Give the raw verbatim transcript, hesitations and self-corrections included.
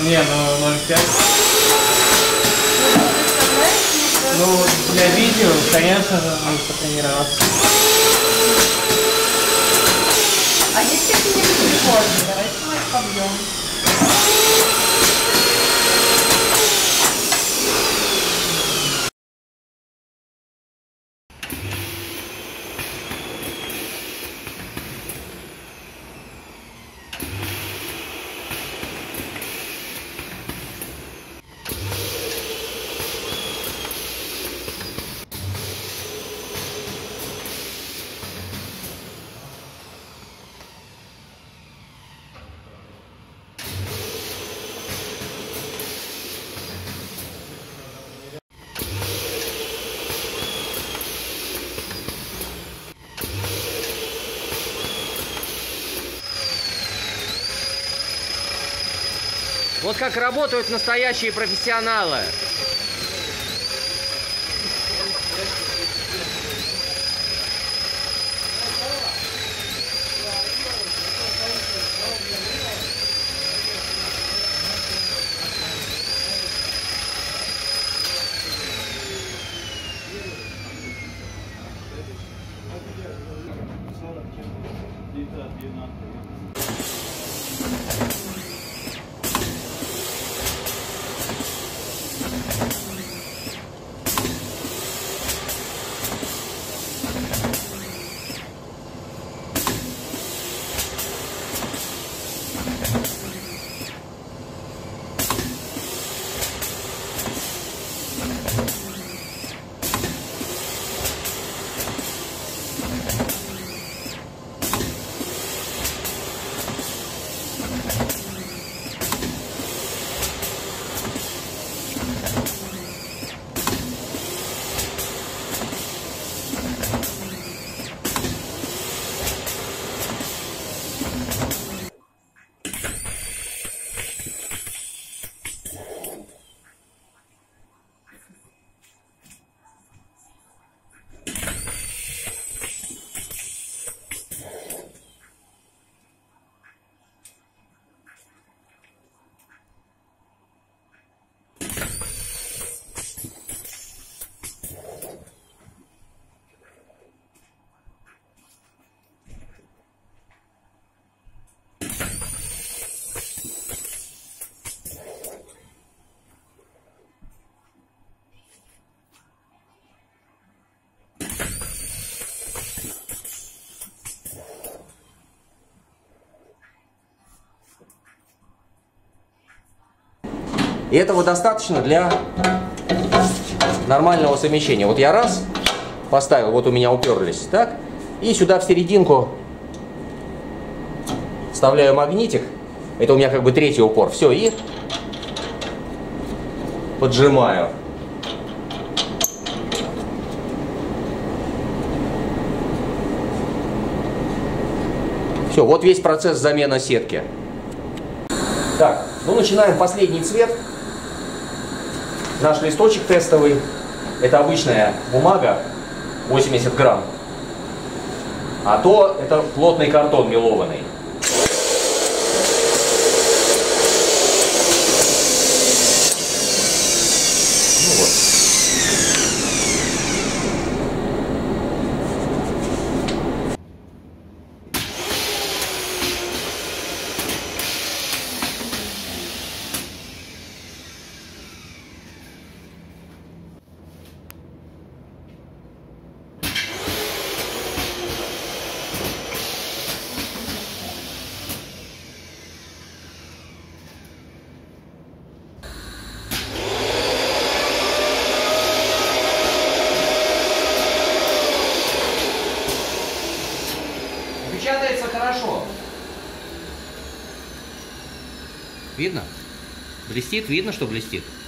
Не, ну ноль пять. Ну, для видео, конечно же, нужно потренироваться. А есть какие-нибудь рекорды? Давайте мы их побьем. Вот как работают настоящие профессионалы. И этого достаточно для нормального совмещения. Вот я раз поставил, вот у меня уперлись, так, и сюда в серединку вставляю магнитик. Это у меня как бы третий упор. Все, и поджимаю. Все, вот весь процесс замены сетки. Так, ну начинаем последний цвет. Наш листочек тестовый. Это обычная бумага, восемьдесят грамм. А то это плотный картон мелованный. Ну вот. Печатается хорошо. Видно? Блестит? Видно, что блестит?